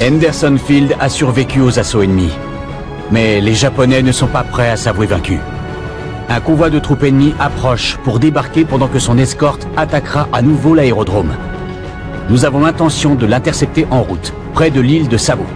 Henderson Field a survécu aux assauts ennemis. Mais les Japonais ne sont pas prêts à s'avouer vaincus. Un convoi de troupes ennemies approche pour débarquer pendant que son escorte attaquera à nouveau l'aérodrome. Nous avons l'intention de l'intercepter en route, près de l'île de Savo.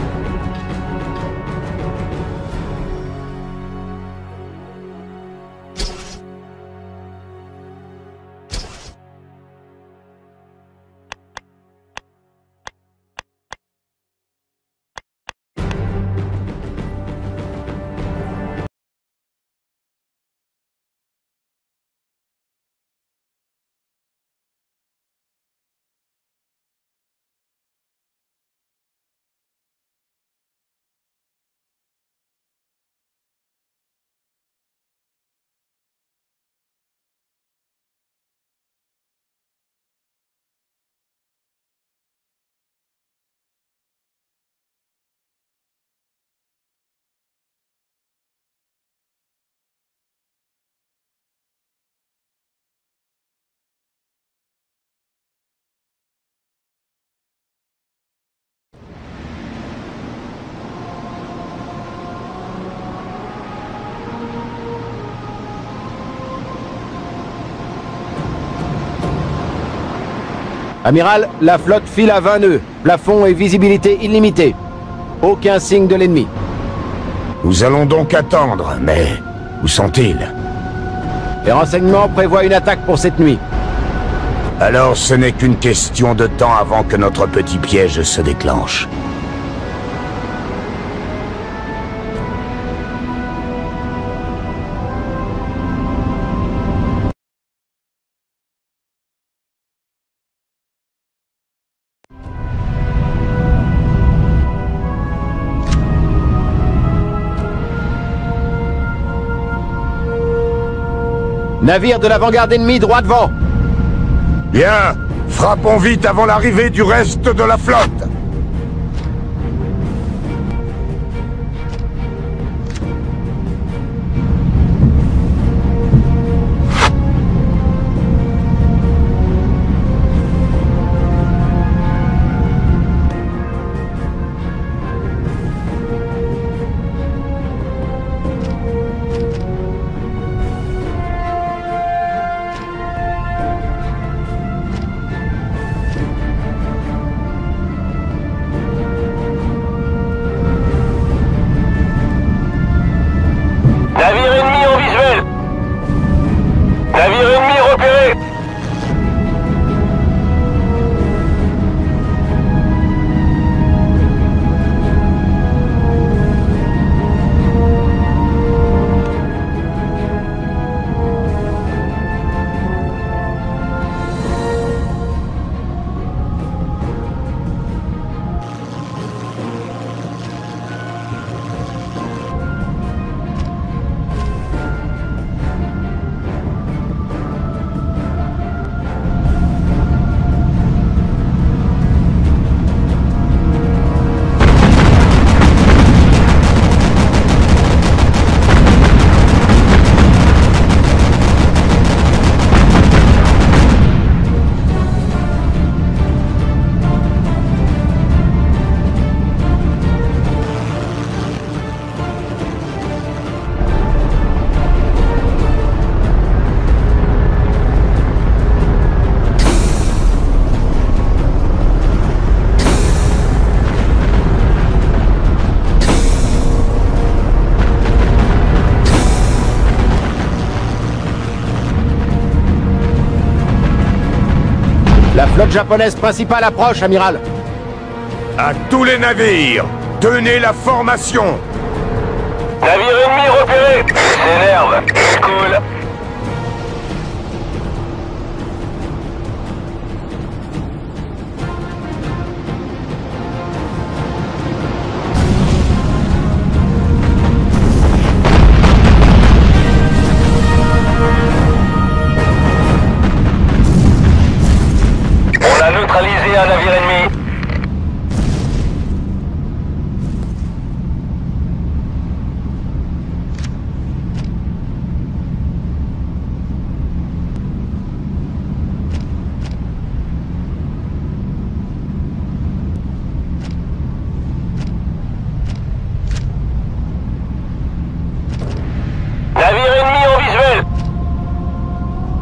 Amiral, la flotte file à 20 nœuds. Plafond et visibilité illimitée. Aucun signe de l'ennemi. Nous allons donc attendre, mais où sont-ils? Les renseignements prévoient une attaque pour cette nuit. Alors ce n'est qu'une question de temps avant que notre petit piège se déclenche. Navire de l'avant-garde ennemie droit devant. Bien, frappons vite avant l'arrivée du reste de la flotte. Navire ennemi en visuel. Navire ennemi repéré. La flotte japonaise principale approche, amiral. À tous les navires, tenez la formation. Navire ennemi repéré. S'énerve. Cool. On a neutralisé un navire ennemi.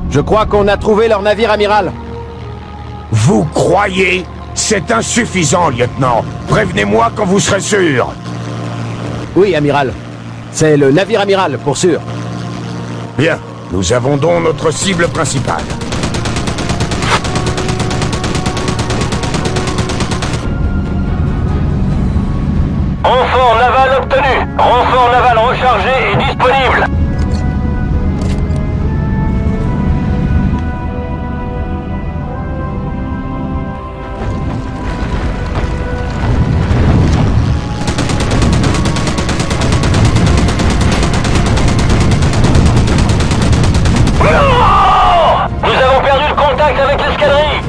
Je crois qu'on a trouvé leur navire, amiral. Vous croyez? C'est insuffisant, lieutenant. Prévenez-moi quand vous serez sûr. Oui, amiral. C'est le navire amiral, pour sûr. Bien, nous avons donc notre cible principale. Renfort naval obtenu. Renfort naval rechargé et disponible. Avec l'escadrille.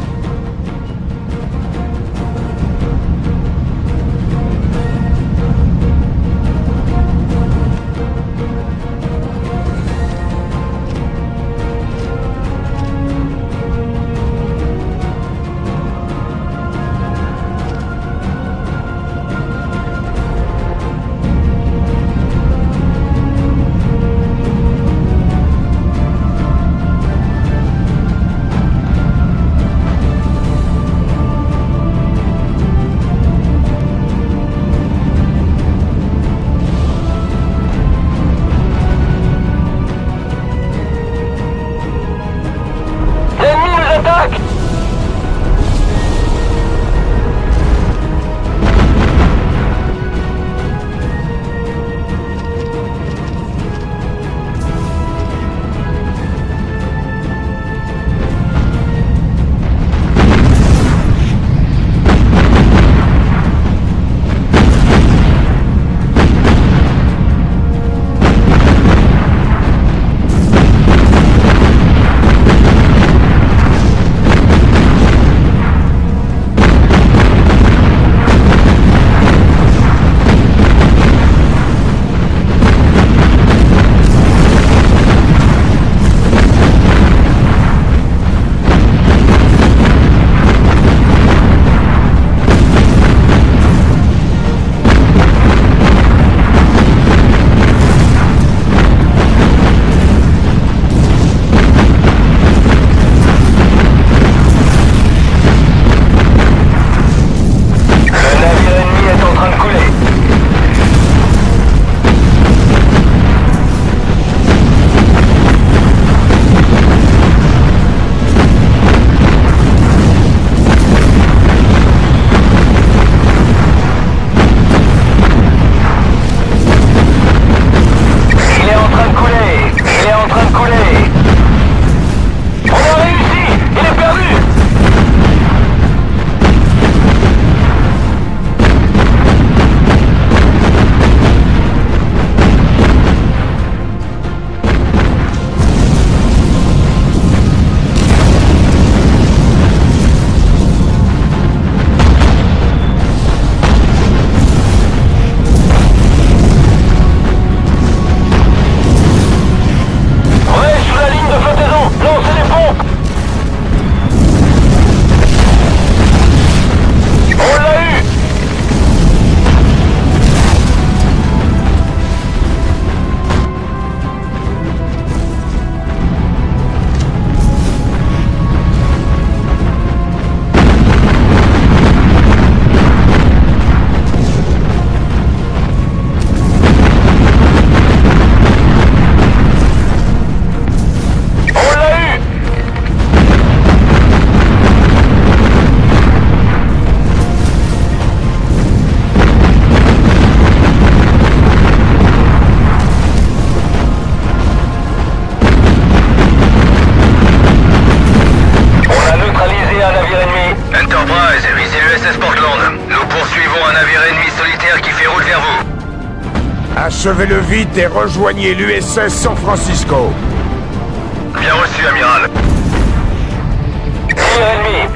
Achevez-le vite et rejoignez l'USS San Francisco. Bien reçu, amiral. Tir ennemi.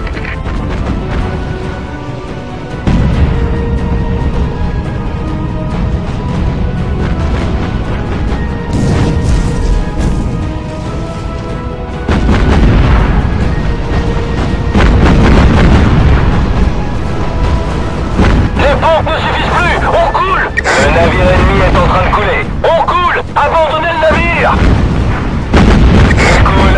Les pompes ne suffisent plus. On coule. Le navire ennemi est en train de couler. On coule. Abandonnez le navire. Il coule.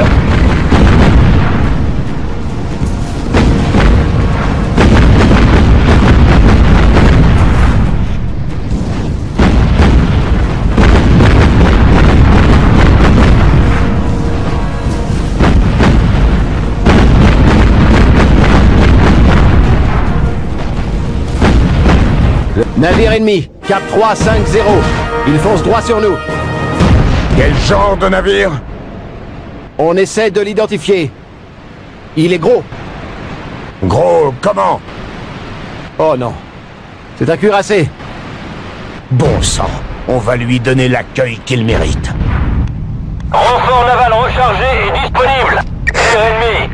Navire ennemi, Cap 350. Il fonce droit sur nous. Quel genre de navire? On essaie de l'identifier. Il est gros. Gros, comment? Oh non. C'est un cuirassé. Bon sang, on va lui donner l'accueil qu'il mérite. Renfort naval rechargé et disponible. Tir ennemi.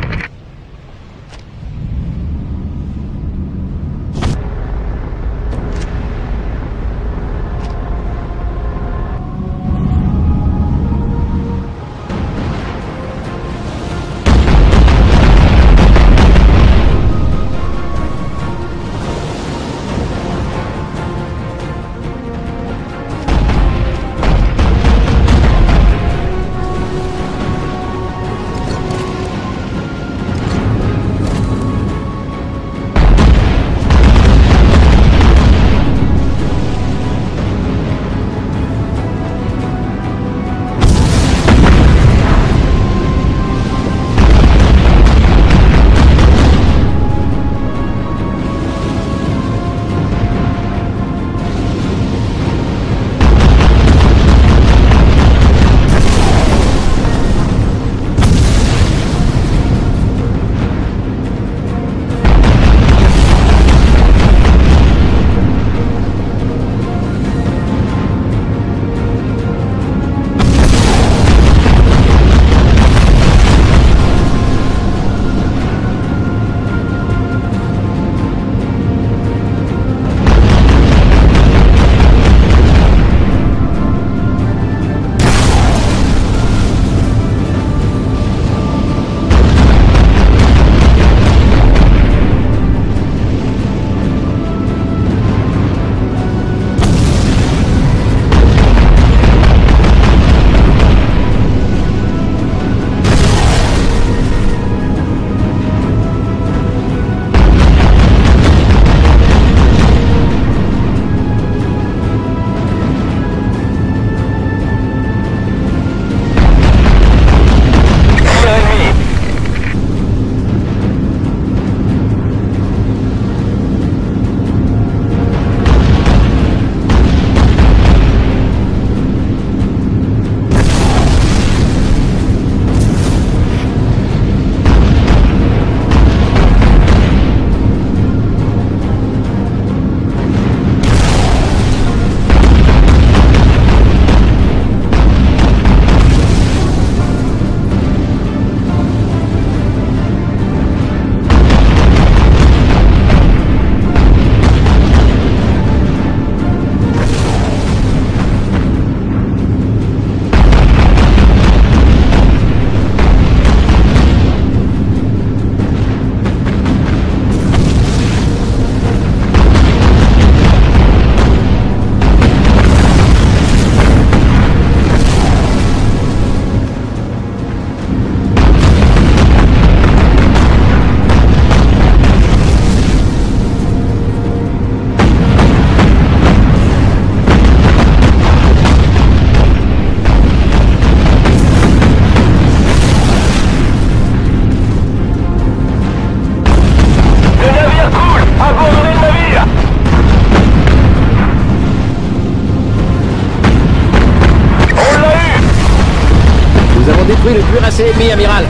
détruit le cuirassé ennemi, amiral.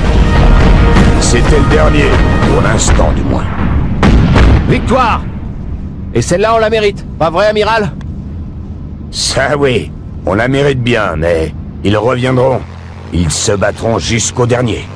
C'était le dernier, pour l'instant du moins. Victoire! Et celle-là, on la mérite, pas vrai, amiral? Ça oui, on la mérite bien, mais ils reviendront. Ils se battront jusqu'au dernier.